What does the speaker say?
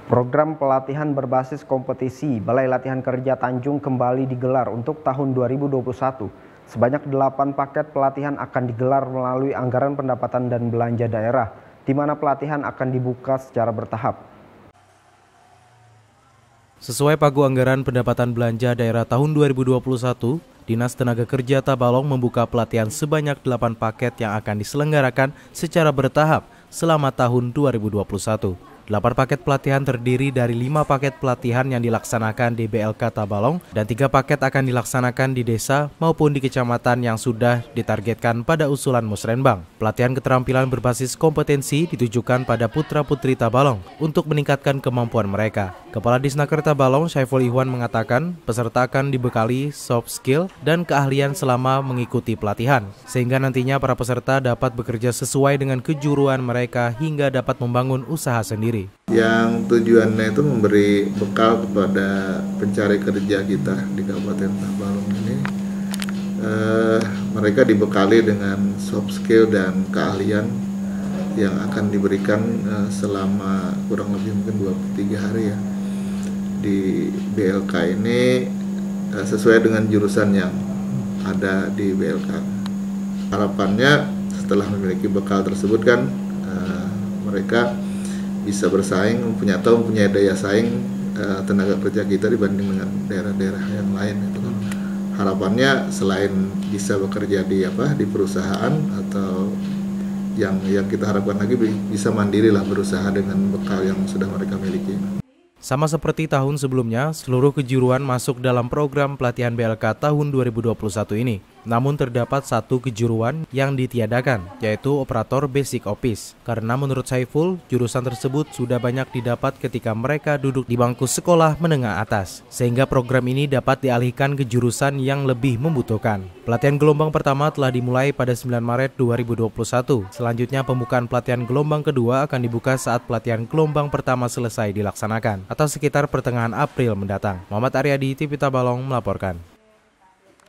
Program pelatihan berbasis kompetisi Balai Latihan Kerja Tanjung kembali digelar untuk tahun 2021. Sebanyak 8 paket pelatihan akan digelar melalui anggaran pendapatan dan belanja daerah, di mana pelatihan akan dibuka secara bertahap. Sesuai pagu anggaran pendapatan belanja daerah tahun 2021, Dinas Tenaga Kerja Tabalong membuka pelatihan sebanyak 8 paket yang akan diselenggarakan secara bertahap selama tahun 2021. 8 paket pelatihan terdiri dari 5 paket pelatihan yang dilaksanakan di BLK Tabalong dan 3 paket akan dilaksanakan di desa maupun di kecamatan yang sudah ditargetkan pada usulan Musrenbang. Pelatihan keterampilan berbasis kompetensi ditujukan pada putra-putri Tabalong untuk meningkatkan kemampuan mereka. Kepala Disnaker Tabalong, Syaiful Ihwan mengatakan peserta akan dibekali soft skill dan keahlian selama mengikuti pelatihan, sehingga nantinya para peserta dapat bekerja sesuai dengan kejuruan mereka hingga dapat membangun usaha sendiri. Yang tujuannya itu memberi bekal kepada pencari kerja kita di Kabupaten Tabalong ini. Mereka dibekali dengan soft skill dan keahlian yang akan diberikan selama kurang lebih mungkin 2-3 hari ya. Di BLK ini sesuai dengan jurusan yang ada di BLK. Harapannya setelah memiliki bekal tersebut kan mereka bisa bersaing, mempunyai daya saing tenaga kerja kita dibanding dengan daerah-daerah yang lain itu kan. Harapannya selain bisa bekerja di perusahaan atau yang kita harapkan lagi bisa mandiri lah berusaha dengan bekal yang sudah mereka miliki. Sama seperti tahun sebelumnya, seluruh kejuruan masuk dalam program pelatihan BLK tahun 2021 ini. Namun terdapat satu kejuruan yang ditiadakan, yaitu operator basic office. Karena menurut Saiful, jurusan tersebut sudah banyak didapat ketika mereka duduk di bangku sekolah menengah atas. Sehingga program ini dapat dialihkan ke jurusan yang lebih membutuhkan. Pelatihan gelombang pertama telah dimulai pada 9 Maret 2021. Selanjutnya pembukaan pelatihan gelombang kedua akan dibuka saat pelatihan gelombang pertama selesai dilaksanakan, atau sekitar pertengahan April mendatang. Muhammad Aryadi, TV Tabalong melaporkan.